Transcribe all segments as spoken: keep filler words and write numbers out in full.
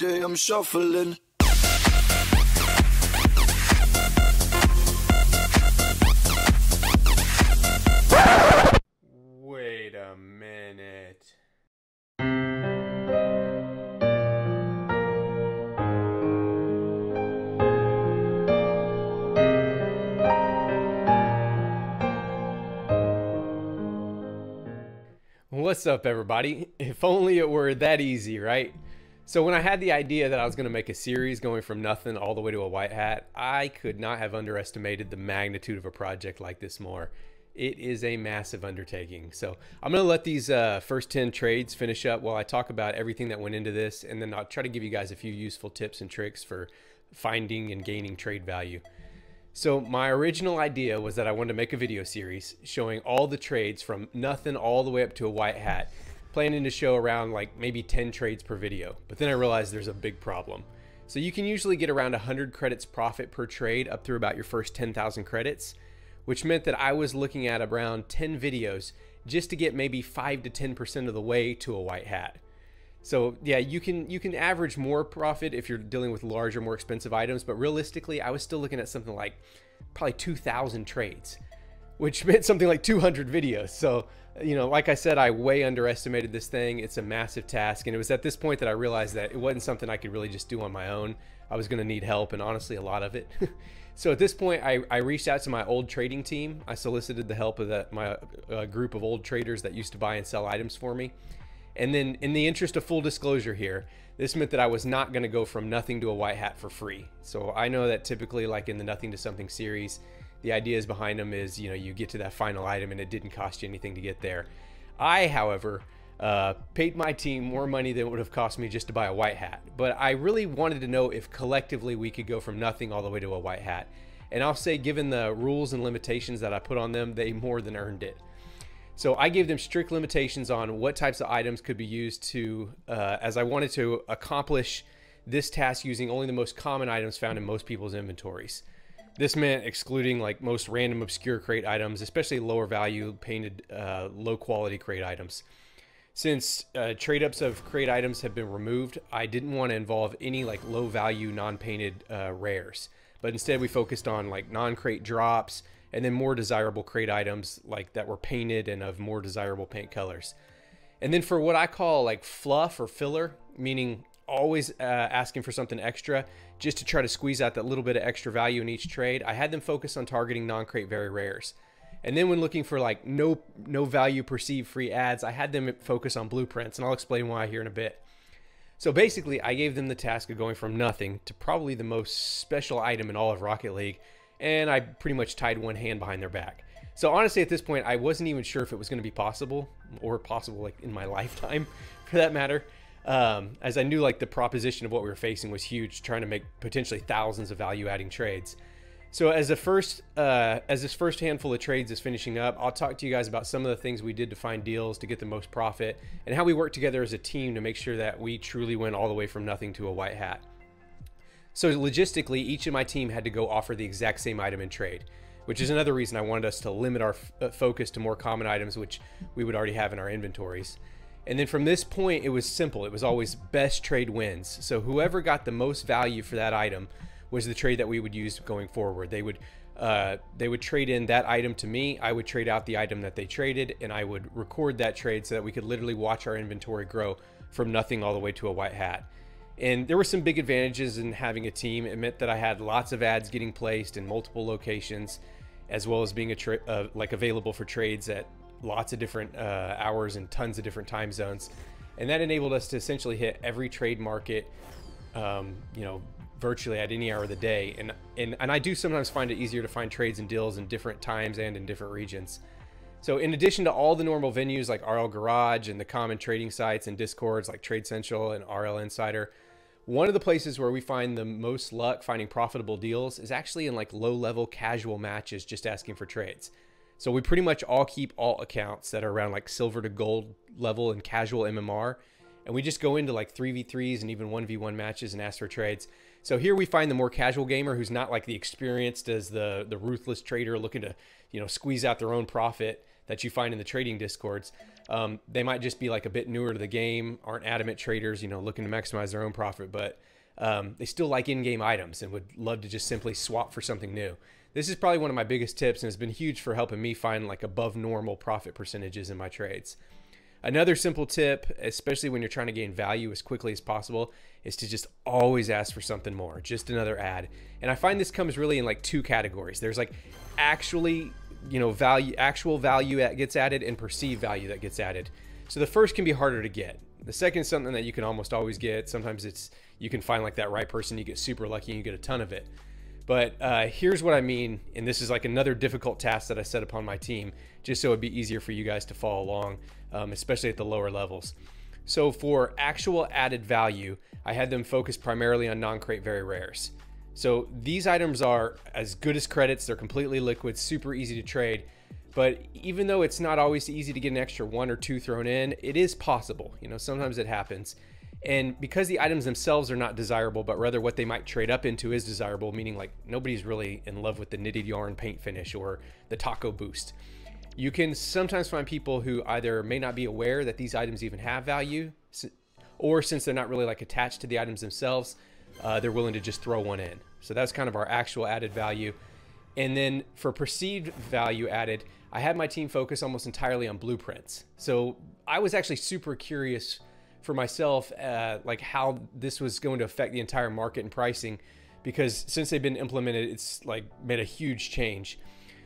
day I'm shuffling. Wait a minute. What's up, everybody? If only it were that easy, right? So when I had the idea that I was going to make a series going from nothing all the way to a white hat, I could not have underestimated the magnitude of a project like this more. It is a massive undertaking. So I'm going to let these uh, first ten trades finish up while I talk about everything that went into this, and then I'll try to give you guys a few useful tips and tricks for finding and gaining trade value. So my original idea was that I wanted to make a video series showing all the trades from nothing all the way up to a white hat, planning to show around like maybe ten trades per video. But then I realized there's a big problem. So you can usually get around one hundred credits profit per trade up through about your first ten thousand credits, which meant that I was looking at around ten videos just to get maybe five to ten percent of the way to a white hat. So yeah, you can you can average more profit if you're dealing with larger, more expensive items, but realistically, I was still looking at something like probably two thousand trades, which meant something like two hundred videos. So, you know, like I said, I way underestimated this thing. It's a massive task, and it was at this point that I realized that it wasn't something I could really just do on my own. I was going to need help, and honestly, a lot of it. So at this point, I, I reached out to my old trading team. I solicited the help of that, my uh, group of old traders that used to buy and sell items for me. And then in the interest of full disclosure here, this meant that I was not going to go from nothing to a white hat for free. So I know that typically, like in the Nothing to Something series, the ideas behind them is, you know, you get to that final item and it didn't cost you anything to get there. I, however, uh, paid my team more money than it would have cost me just to buy a white hat. But I really wanted to know if collectively we could go from nothing all the way to a white hat. And I'll say, given the rules and limitations that I put on them, they more than earned it. So I gave them strict limitations on what types of items could be used to, uh, as I wanted to accomplish this task using only the most common items found in most people's inventories. This meant excluding like most random obscure crate items, especially lower value painted uh, low quality crate items. Since uh, trade ups of crate items have been removed, I didn't want to involve any like low value non-painted uh, rares, but instead we focused on like non-crate drops, and then more desirable crate items like that were painted and of more desirable paint colors. And then for what I call like fluff or filler, meaning always uh, asking for something extra just to try to squeeze out that little bit of extra value in each trade, I had them focus on targeting non-crate very rares. And then when looking for like no no value perceived free ads, I had them focus on blueprints, and I'll explain why here in a bit. So basically, I gave them the task of going from nothing to probably the most special item in all of Rocket League, and I pretty much tied one hand behind their back. So honestly, at this point, I wasn't even sure if it was going to be possible, or possible like in my lifetime, for that matter, um, as I knew like the proposition of what we were facing was huge, trying to make potentially thousands of value-adding trades. So as the first, uh, as this first handful of trades is finishing up, I'll talk to you guys about some of the things we did to find deals to get the most profit, and how we work together as a team to make sure that we truly went all the way from nothing to a white hat. So logistically, each of my team had to go offer the exact same item in trade, which is another reason I wanted us to limit our f focus to more common items, which we would already have in our inventories. And then from this point, it was simple. It was always best trade wins. So whoever got the most value for that item was the trade that we would use going forward. They would uh, they would trade in that item to me. I would trade out the item that they traded, and I would record that trade so that we could literally watch our inventory grow from nothing all the way to a white hat. And there were some big advantages in having a team. It meant that I had lots of ads getting placed in multiple locations, as well as being a tra uh, like available for trades at lots of different uh, hours and tons of different time zones. And that enabled us to essentially hit every trade market, um, you know, virtually at any hour of the day. And, and, and I do sometimes find it easier to find trades and deals in different times and in different regions. So in addition to all the normal venues like R L Garage and the common trading sites and Discords like Trade Central and R L Insider, one of the places where we find the most luck finding profitable deals is actually in like low-level casual matches just asking for trades. So we pretty much all keep alt accounts that are around like silver to gold level in casual M M R, and we just go into like three v threes and even one v one matches and ask for trades. So here we find the more casual gamer who's not like the experienced as the the ruthless trader looking to, you know, squeeze out their own profit. that you find in the trading discords. Um, they might just be like a bit newer to the game, aren't adamant traders, you know, looking to maximize their own profit, but um, they still like in-game items and would love to just simply swap for something new. This is probably one of my biggest tips and has been huge for helping me find like above normal profit percentages in my trades. Another simple tip, especially when you're trying to gain value as quickly as possible, is to just always ask for something more, just another ad. And I find this comes really in like two categories. There's like actually, you know, value, actual value that gets added and perceived value that gets added. So the first can be harder to get. The second is something that you can almost always get. Sometimes it's, you can find like that right person, you get super lucky and you get a ton of it. But uh, here's what I mean, and this is like another difficult task that I set upon my team, just so it'd be easier for you guys to follow along, um, especially at the lower levels. So for actual added value, I had them focus primarily on non-crate very rares. So these items are as good as credits, they're completely liquid, super easy to trade. But even though it's not always easy to get an extra one or two thrown in, it is possible. You know, sometimes it happens. And because the items themselves are not desirable, but rather what they might trade up into is desirable, meaning like nobody's really in love with the knitted yarn paint finish or the taco boost. You can sometimes find people who either may not be aware that these items even have value, or since they're not really like attached to the items themselves, uh, they're willing to just throw one in. So that's kind of our actual added value. And then for perceived value added, I had my team focus almost entirely on blueprints. So I was actually super curious for myself, uh, like how this was going to affect the entire market and pricing, because since they've been implemented, it's like made a huge change.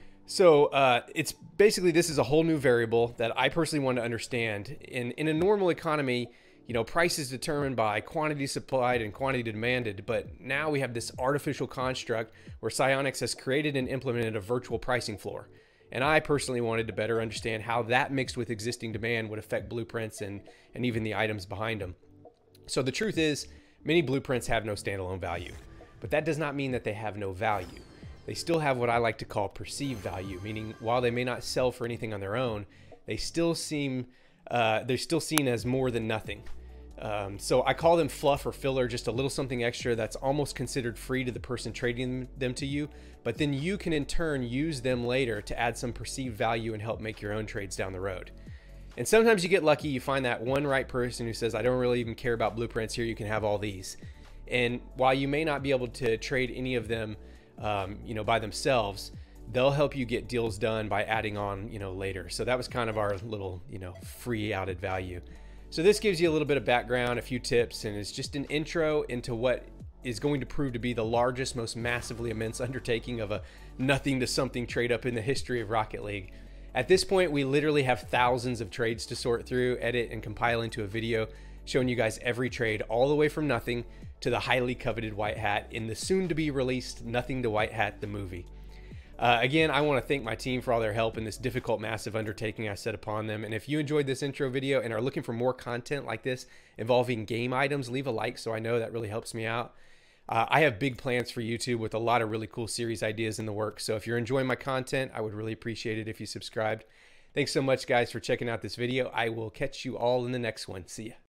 So uh, it's basically, this is a whole new variable that I personally want to understand. In, in a normal economy, you know, price is determined by quantity supplied and quantity demanded, but now we have this artificial construct where Psyonix has created and implemented a virtual pricing floor. And I personally wanted to better understand how that mixed with existing demand would affect blueprints and, and even the items behind them. So the truth is, many blueprints have no standalone value, but that does not mean that they have no value. They still have what I like to call perceived value, meaning while they may not sell for anything on their own, they still seem, uh, they're still seen as more than nothing. Um, so I call them fluff or filler, just a little something extra that's almost considered free to the person trading them to you, but then you can in turn use them later to add some perceived value and help make your own trades down the road. And sometimes you get lucky, you find that one right person who says, I don't really even care about blueprints, here you can have all these. And while you may not be able to trade any of them um, you know, by themselves, they'll help you get deals done by adding on, you know, later. So that was kind of our little, you know, free added value. So this gives you a little bit of background, a few tips, and it's just an intro into what is going to prove to be the largest, most massively immense undertaking of a nothing to something trade up in the history of Rocket League. At this point, we literally have thousands of trades to sort through, edit, and compile into a video showing you guys every trade all the way from nothing to the highly coveted white hat in the soon to be released Nothing to White Hat, the movie. Uh, again, I want to thank my team for all their help in this difficult, massive undertaking I set upon them. And if you enjoyed this intro video and are looking for more content like this involving game items, leave a like so I know that really helps me out. Uh, I have big plans for YouTube with a lot of really cool series ideas in the works. So if you're enjoying my content, I would really appreciate it if you subscribed. Thanks so much, guys, for checking out this video. I will catch you all in the next one. See ya.